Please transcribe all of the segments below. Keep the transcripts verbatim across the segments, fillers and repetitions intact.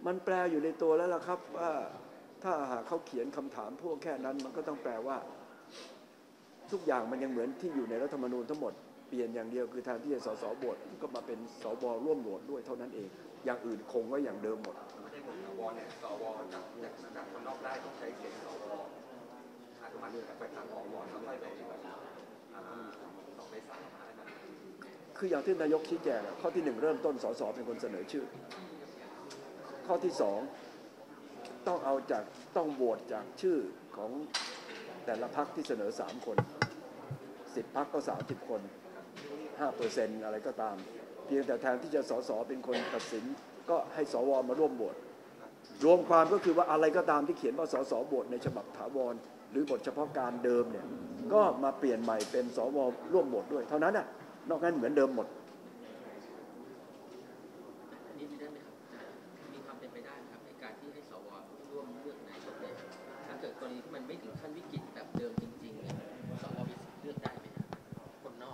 มันแปลอยู่ในตัวแล้วล่ะครับว่าถ้าหากเขาเขียนคำถามพวกแค่นั้นมันก็ต้องแปลว่าทุกอย่างมันยังเหมือนที่อยู่ในรัฐธรรมนูญทั้งหมดเปลี่ยนอย่างเดียวคือแทนที่จะสสโหวตก็มาเป็นสวร่วมโหวตด้วยเท่านั้นเองอย่างอื่นคงไว้อย่างเดิมหมดไม่ใช่ผมสวเนี่ยสวจากจากคนนอกได้ต้องใช้เสียงสวอาจจะมาเรื่องไปทางอวแล้วค่อยไปสองในสามคืออย่างที่นายกชี้แจงข้อที่หนึ่งเริ่มต้นสสเป็นคนเสนอชื่อข้อที่สองต้องเอาจากต้องโหวตจากชื่อของแต่ละพรรคที่เสนอสามคนสิบพรรคก็สามสิบคนห้าเปอร์เซ็นต์อะไรก็ตามเพียงแต่แทนที่จะสสเป็นคนตัดสินก็ให้สวมาร่วมโหวตรวมความก็คือว่าอะไรก็ตามที่เขียนว่าสสโหวตในฉบับถาวรหรือบทเฉพาะการเดิมเนี่ยก็มาเปลี่ยนใหม่เป็นสวร่วมโหวตด้วยเท่านั้นน่ะนอกนั้นเหมือนเดิมหมดนี่ได้ไหมครับมีความเป็นไปได้ครับในการที่ให้สวร่วมเลือกนายกเนี่ยถ้าเกิดกรณีที่มันไม่ถึงขั้นวิกฤตแบบเดิมจริงๆเนี่ยสวมีสิทธิ์เลือกได้ไหมครับคนนอก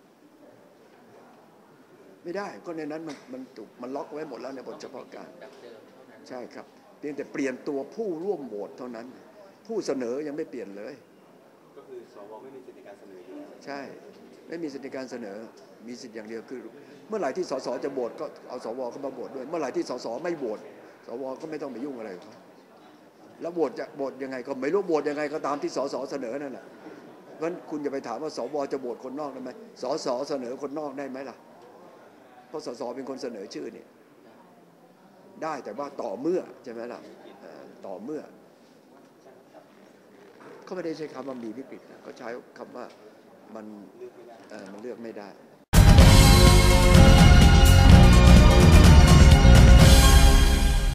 ไม่ได้ก็ในนั้นมันมันถูกมันล็อกไว้หมดแล้วในบทเฉพาะการใช่ครับเพียงแต่เปลี่ยนตัวผู้ร่วมโหวตเท่านั้นผู้เสนอยังไม่เปลี่ยนเลยก็คือสวไม่มีสิทธิในการเสนออยู่แล้วใช่ไม่มีสิทธิในการเสนอมีสิทธิอย่างเดียวคือเมื่อไหร่ที่สสจะโหวตก็เอาสวเข้ามาโหวตด้วยเมื่อไหร่ที่สสไม่โหวตสวก็ไม่ต้องไปยุ่งอะไรกับเขาแล้วโหวตจะโหวตยังไงก็ไม่รู้โหวตยังไงก็ตามที่สสเสนอนั่นแหละเพราะฉะนั้นคุณจะไปถามว่าสวจะโหวตคนนอกได้ไหมสสเสนอคนนอกได้ไหมล่ะเพราะสสเป็นคนเสนอชื่อนี่ได้แต่ว่าต่อเมื่อใช่ไหมล่ะต่อเมื่อเขาไม่ได้ใช้คำว่ามีวิกฤตนะเขาใช้คำว่ามันมันเลือกไม่ได้